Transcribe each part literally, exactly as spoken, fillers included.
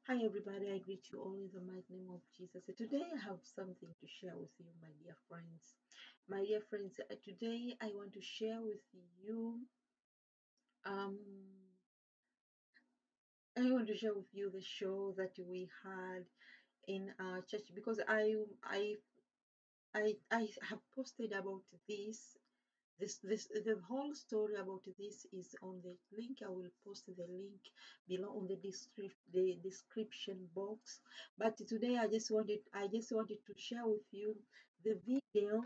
Hi everybody, I greet you all in the mighty name of Jesus. Today I have something to share with you, my dear friends. My dear friends, uh, today I want to share with you um I want to share with you the show that we had in our church because I I I I have posted about this this this the whole story about this is on the link. I will post the link below on the description the description box. But today i just wanted i just wanted to share with you the video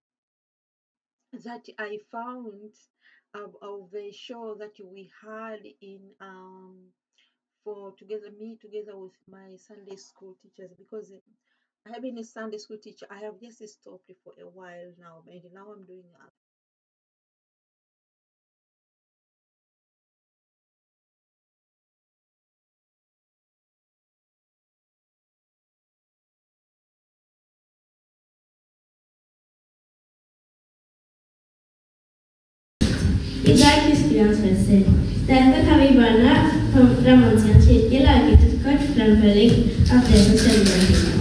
that I found of, of the show that we had in um for together me together with my Sunday school teachers, because I have been a Sunday school teacher. I have just stopped for a while now, and now I'm doing a I dag husker vi hans fødsel. Derfor har vi barna på Ramonsjans kirke laget et kort fremføring av det som skjedde med himmelen.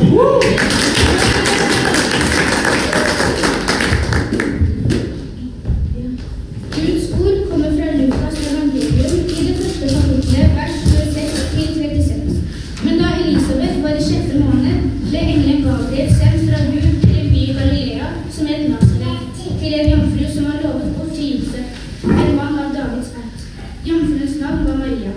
Guds ord kommer fra Lukas evangelium i det første kapitlet, vers tjueseks til trettiseks. Men da Elisabeth var i sjette måned, ble engelen Gabriel sendt fra Gud til en by i Galilea som het Nazaret, til en jomfru som var lovet bort til Josef, en mann av Davids ett. Jomfruens navn var Maria.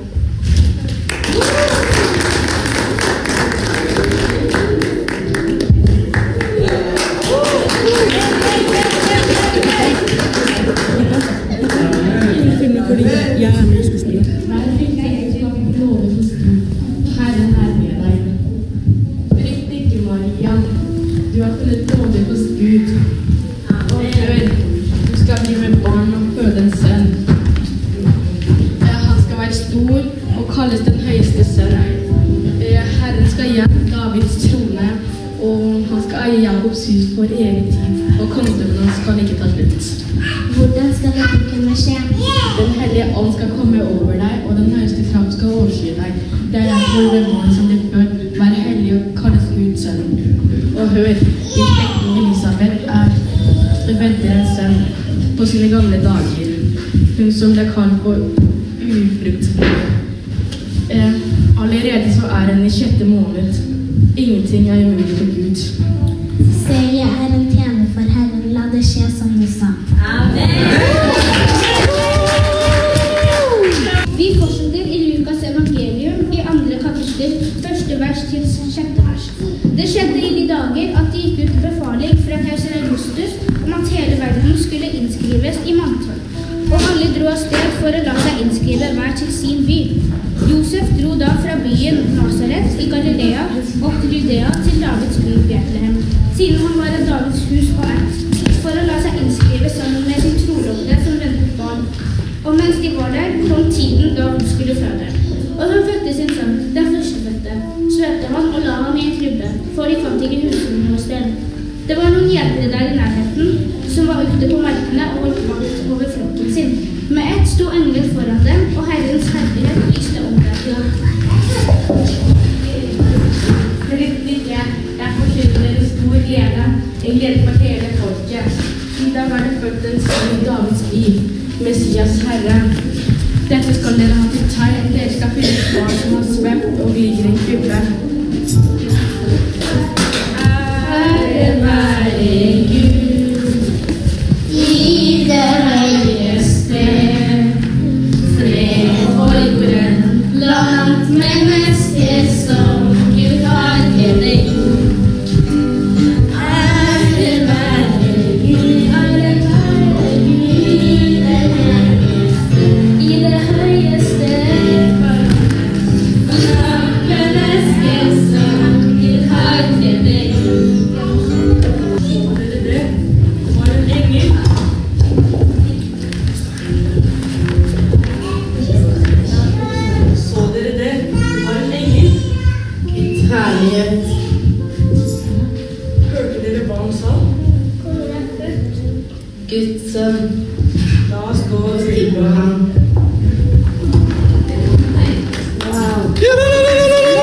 Herren er med deg. Frykt ikke, Maria. Du har funnet nåde hos Gud. Og hør, du skal bli med barn og føde en sønn. Han skal være stor og kalles den høyeste sønn. Herren skal igjen Davids trone, og han skal eie Jakobs hus for evig tid, og kongedømmen skal ikke ta slutt. Hvordan skal dette kunne skje? Den hellige ånd skal komme over deg, og den høyeste kraft skal overskyde deg. Det er derfor det barn som blir født, vær hellig og kalles Guds sønn. Og hør, din slektning Elisabeth er venter en sønn på sine gamle dager. Hun som ble kalt for ufruktbar. Eh, allerede så er hun i sjette måned. Ingenting er umulig for Gud. Se, jeg er en tjener for Herren. La det skje som du sa. Amen! Vi fortsetter i Lukas evangelium i andre kapittel, første vers til sjette vers. Det skjedde i de dager at det gikk ut befaling fra keiser Augustus om at hele verden skulle innskrives i manntall. Og alle dro av sted for å la seg innskrive hver til sin by. Josef dro da fra byen Nazaret i Galilea opp til Judea til Davids by Betlehem, siden han var av Davids hus og ett, for å la seg innskrive sammen med sin trolovede som ventet barn. Og mens de var der, kom tiden da hun skulle føde. Og hun fødte sin sønn, den førstefødte, svøpte han og la ham i en krybbe, for de fant ikke husrom hos dem. Det var noen gjetere der i nærheten, som var ute på markene og holdt vakt over flokken sin. Med ett sto engler foran dem, og Herrens herlighet lyste om dem. Frykt ikke, jeg forkynner dere stor glede, en glede for hele folket. I dag er det født en sønn i Davids by, Messias Herre. Dette skal dere ha til tegn, dere skal finne et barn som har svømt og ligger i en krybbe. Ære være Gud i det høyeste, fred på jorden, blant mennesker som Gud har gitt. Ære være Gud, ære være Gud i det høyeste, blant mennesker som Gud har gitt. Så dere det? Det var en engel. Guds herlighet. Hørte dere hva han sa? Guds sønn. La oss gå og tilbe ham. Wow.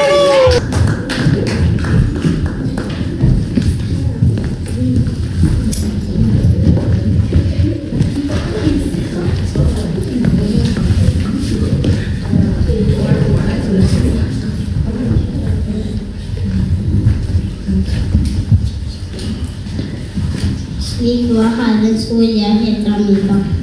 Slik var Herrens ord. Jeg heter Amika.